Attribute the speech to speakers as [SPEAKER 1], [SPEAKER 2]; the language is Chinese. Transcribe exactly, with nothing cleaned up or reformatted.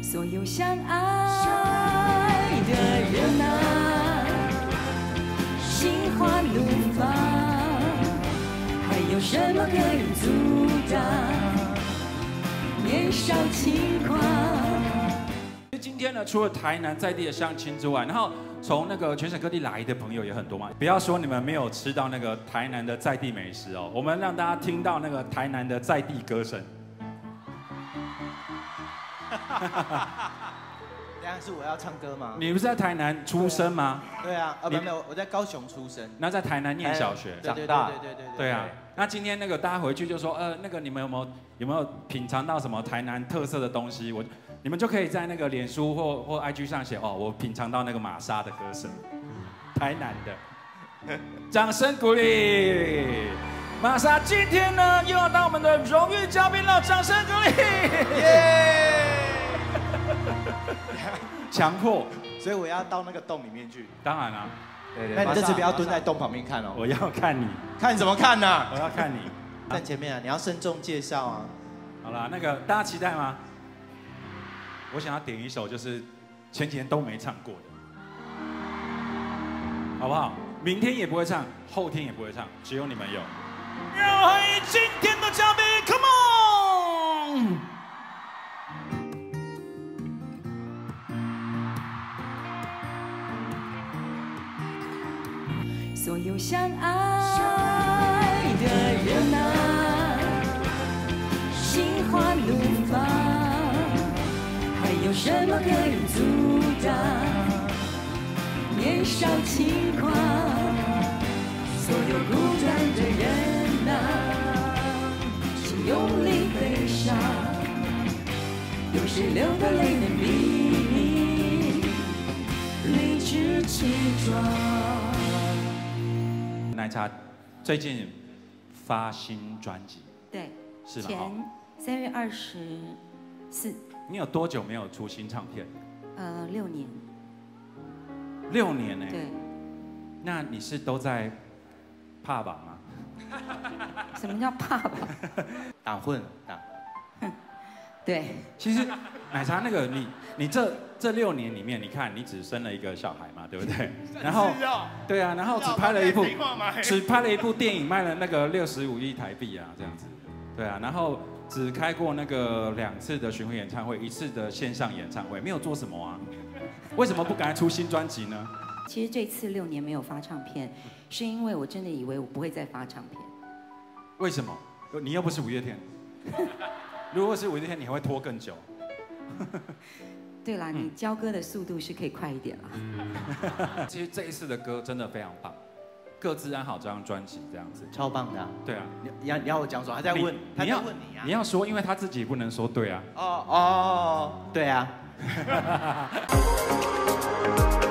[SPEAKER 1] 所有相爱的人啊，心花怒放，还有什么可以阻挡年少轻狂？
[SPEAKER 2] 今天呢，除了台南在地的乡亲之外，然后从那个全省各地来的朋友也很多嘛。不要说你们没有吃到那个台南的在地美食哦，我们让大家听到那个台南的在地歌声。
[SPEAKER 3] 等下是我要唱歌吗？
[SPEAKER 2] 你不是在台南出生吗？
[SPEAKER 3] 对啊，呃，没有，我在高雄出生，
[SPEAKER 2] 那在台南念小学，
[SPEAKER 3] 长大。对对对对。
[SPEAKER 2] 对啊，那今天那个大家回去就说，呃，那个你们有没有有没有品尝到什么台南特色的东西？我你们就可以在那个脸书或或 I G 上写哦，我品尝到那个玛莎的歌声，台南的，掌声鼓励。玛莎今天呢又要当我们的荣誉嘉宾了，掌声鼓励。耶！强迫，
[SPEAKER 3] 所以我要到那个洞里面去。
[SPEAKER 2] 当然啦，
[SPEAKER 3] 对对。那你这次不要蹲在洞旁边看哦。
[SPEAKER 2] 我要看你，
[SPEAKER 3] 看怎么看呢？
[SPEAKER 2] 我要看你。
[SPEAKER 3] 站前面啊，你要慎重介绍啊。
[SPEAKER 2] 好啦，那个大家期待吗？我想要点一首就是前几天都没唱过的，好不好？明天也不会唱，后天也不会唱，只有你们有。要欢迎今天的嘉宾 ，Come on！
[SPEAKER 1] 所有相爱的人啊，心花怒放，还有什么可以阻挡年少轻狂？所有孤单的人啊，请用力悲伤，有谁流的泪能比你理直气壮？
[SPEAKER 2] 奶茶最近发新专辑，
[SPEAKER 1] 对，
[SPEAKER 2] 是吗？
[SPEAKER 1] 前三月二十四。
[SPEAKER 2] 你有多久没有出新唱片？
[SPEAKER 1] 呃，六年。
[SPEAKER 2] 六年呢？
[SPEAKER 1] 对。
[SPEAKER 2] 那你是都在怕吧吗？
[SPEAKER 1] 什么叫怕吧？
[SPEAKER 3] 打混打。
[SPEAKER 1] 对。
[SPEAKER 2] 其实奶茶那个你你这这六年里面，你看你只生了一个小孩嘛，对不对？然后对啊，然后只拍了一部只拍了一部电影，卖了那个六十五亿台币啊，这样子。对啊，然后只开过那个两次的巡回演唱会，一次的线上演唱会，没有做什么啊？为什么不赶快出新专辑呢？
[SPEAKER 1] 其实这次六年没有发唱片，是因为我真的以为我不会再发唱片。
[SPEAKER 2] 为什么？你又不是五月天。如果是五月天，你还会拖更久。
[SPEAKER 1] 对啦，你交歌的速度是可以快一点啦。
[SPEAKER 2] 其实这一次的歌真的非常棒，各自安好这张专辑这样子，
[SPEAKER 3] 超棒的、啊。
[SPEAKER 2] 对啊，
[SPEAKER 3] 你要你要我讲什么？他在问，他在问你啊。
[SPEAKER 2] 你要说，因为他自己不能说对啊。
[SPEAKER 3] 哦哦，对啊。